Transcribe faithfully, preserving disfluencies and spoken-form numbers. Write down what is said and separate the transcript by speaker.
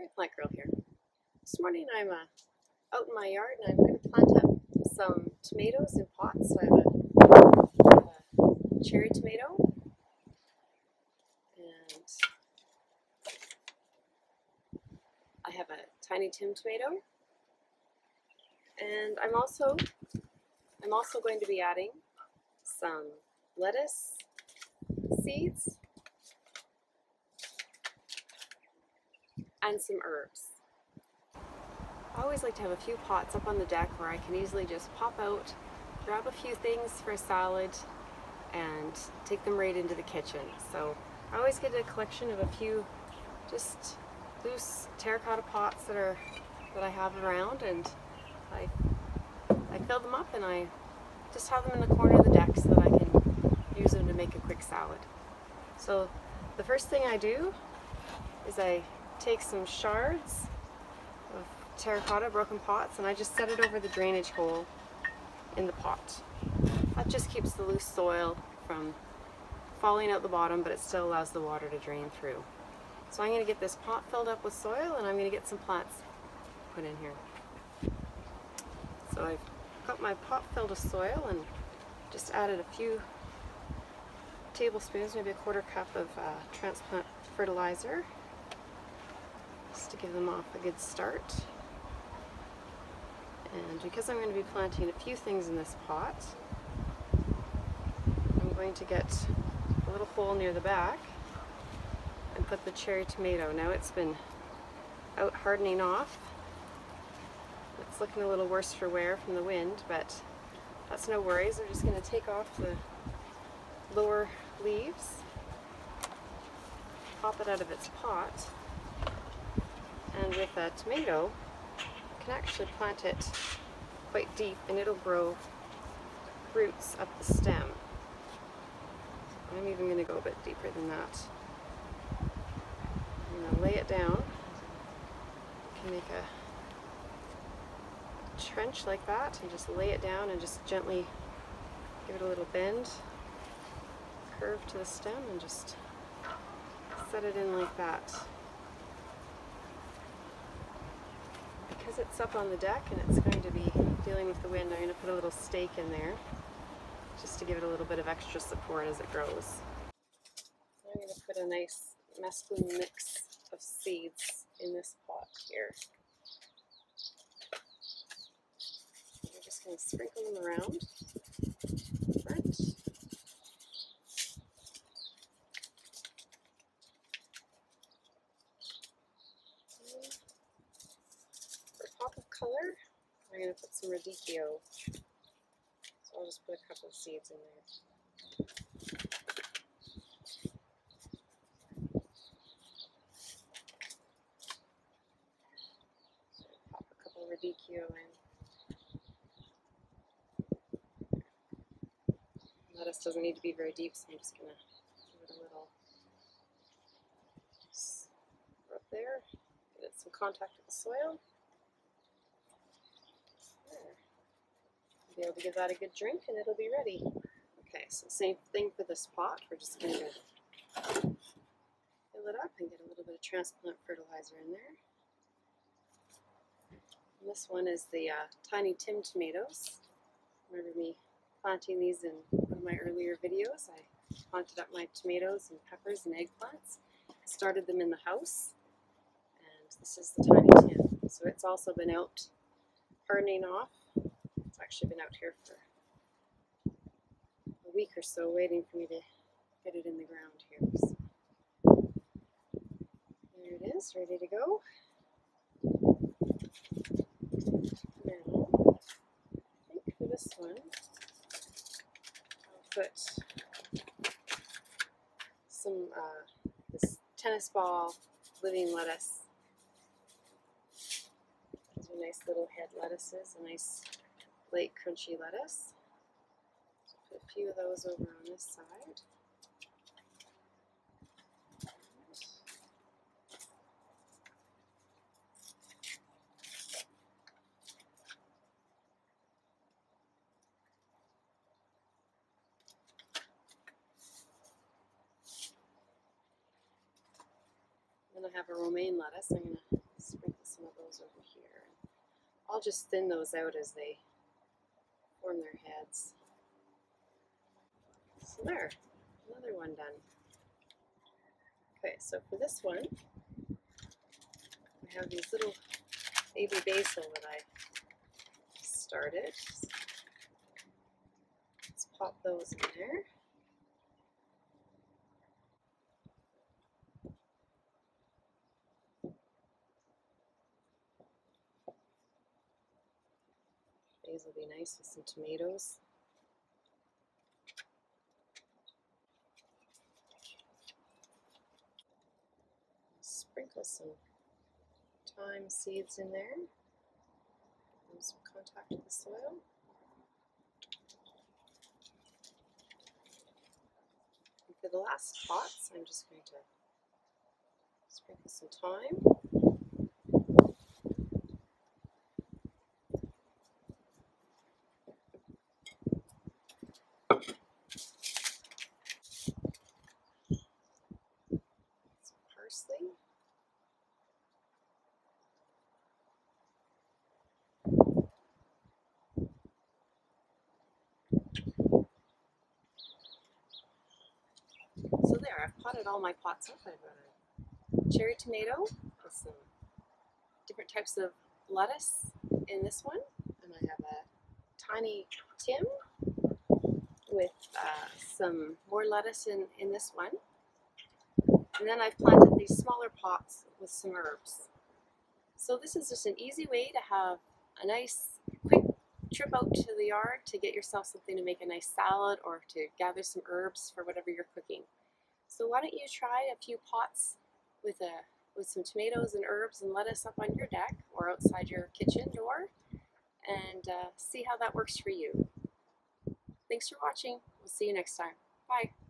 Speaker 1: Great Plant Girl here. This morning I'm uh, out in my yard and I'm going to plant up some tomatoes in pots. So I have a, a cherry tomato and I have a tiny Tim tomato, and I'm also I'm also going to be adding some lettuce seeds and some herbs. I always like to have a few pots up on the deck where I can easily just pop out, grab a few things for a salad, and take them right into the kitchen. So I always get a collection of a few just loose terracotta pots that are that I have around, and I I fill them up and I just have them in the corner of the deck so that I can use them to make a quick salad. So the first thing I do is I take some shards of terracotta broken pots and I just set it over the drainage hole in the pot. That just keeps the loose soil from falling out the bottom, but it still allows the water to drain through. So I'm going to get this pot filled up with soil and I'm going to get some plants put in here. So I've got my pot filled with soil and just added a few tablespoons, maybe a quarter cup of uh, transplant fertilizer, just to give them off a good start. And because I'm going to be planting a few things in this pot, I'm going to get a little hole near the back and put the cherry tomato. Now it's been out hardening off. It's looking a little worse for wear from the wind, but that's no worries. I'm just going to take off the lower leaves, pop it out of its pot, and with a tomato you can actually plant it quite deep and it'll grow roots up the stem. I'm even going to go a bit deeper than that. I'm going to lay it down. You can make a trench like that and just lay it down and just gently give it a little bend, curve to the stem, and just set it in like that. Because it's up on the deck and it's going to be dealing with the wind, I'm going to put a little stake in there just to give it a little bit of extra support as it grows. I'm going to put a nice mesclun mix of seeds in this pot here. I'm just going to sprinkle them around the front. For pop of color, I'm going to put some radicchio. So I'll just put a couple of seeds in there. So pop a couple of radicchio in. Lettuce doesn't need to be very deep, so I'm just going to give it a little rub there, get it some contact with the soil. There. I'll be able to give that a good drink and it'll be ready. Okay, so same thing for this pot. We're just going to fill it up and get a little bit of transplant fertilizer in there. And this one is the uh, tiny Tim tomatoes. Remember me planting these in one of my earlier videos. I planted up my tomatoes and peppers and eggplants. I started them in the house, and this is the tiny Tim. So it's also been out hardening off. It's actually been out here for a week or so waiting for me to get it in the ground here. So there it is, ready to go. Now, I think for this one, put some uh, this tennis ball living lettuce. These are nice little head lettuces, a nice light crunchy lettuce. So put a few of those over on this side. And I I have a romaine lettuce. I'm going to sprinkle some of those over here. I'll just thin those out as they form their heads. So there, another one done. Okay, so for this one, I have these little baby basil that I started. Let's pop those in there. These will be nice with some tomatoes. Sprinkle some thyme seeds in there. Give some contact with the soil. And for the last pots, I'm just going to sprinkle some thyme. Parsley. So there, I've potted all my pots up. I've got a cherry tomato with some different types of lettuce in this one, and I have a tiny Tim with uh, some more lettuce in, in this one. And then I've planted these smaller pots with some herbs. So this is just an easy way to have a nice quick trip out to the yard to get yourself something to make a nice salad or to gather some herbs for whatever you're cooking. So why don't you try a few pots with a with some tomatoes and herbs and lettuce up on your deck or outside your kitchen door, and uh, see how that works for you. Thanks for watching. We'll see you next time. Bye.